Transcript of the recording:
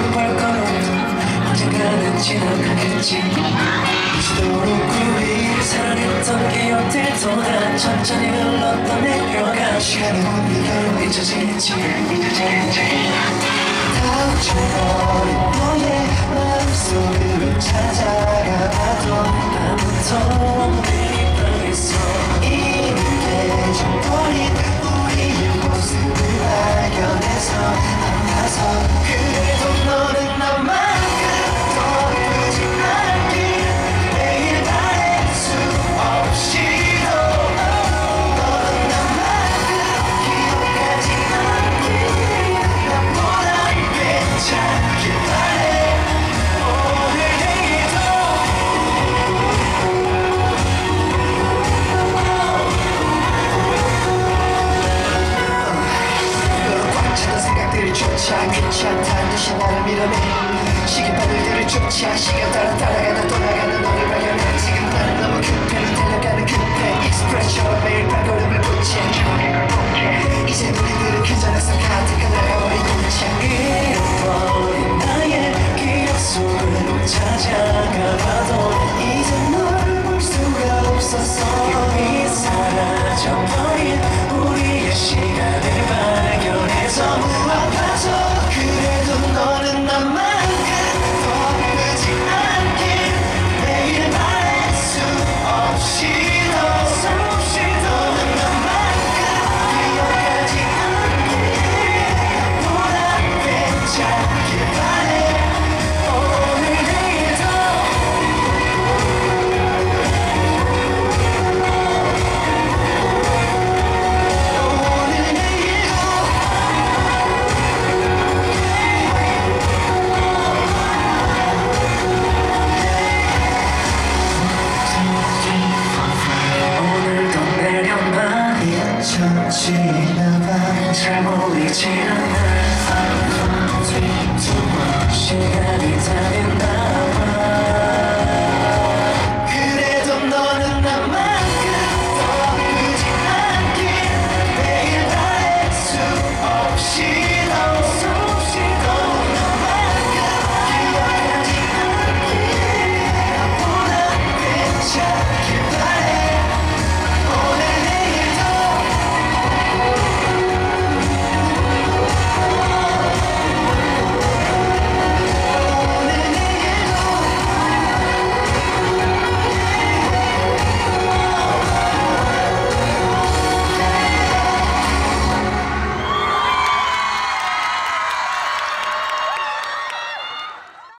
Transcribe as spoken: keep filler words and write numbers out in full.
멈추는 발걸음 언젠가는 지나가겠지 이토록 우리를 사랑했던 기억들보다 천천히 흘렀던 내려가 시간이 우리가 잊혀지지 잊혀지지 다쳐버린 너의 마음속으로 찾아가도 아무도 내 방에서 이미 깨져버린 우리의 모습을 발견해서 아파서 그래도 너는 나만큼 더 예쁘진 않길 매일 바랄 수 없이도 너는 나만큼 기억하지 않길 나보다 괜찮길 바래 오늘에도 너로 꽉 찬 생각들이 조차 귀찮다는 듯이 나를 밀어내 시계바늘들을 쫓아 시간 따라 따라가다 떠나가는 너를 발견해 지금 나는 너무 급해 너 달려가는 급해 익스프레스처럼 매일 발걸음을 붙여 이제 우리들은 그 전에서 가득한 나가버린 공차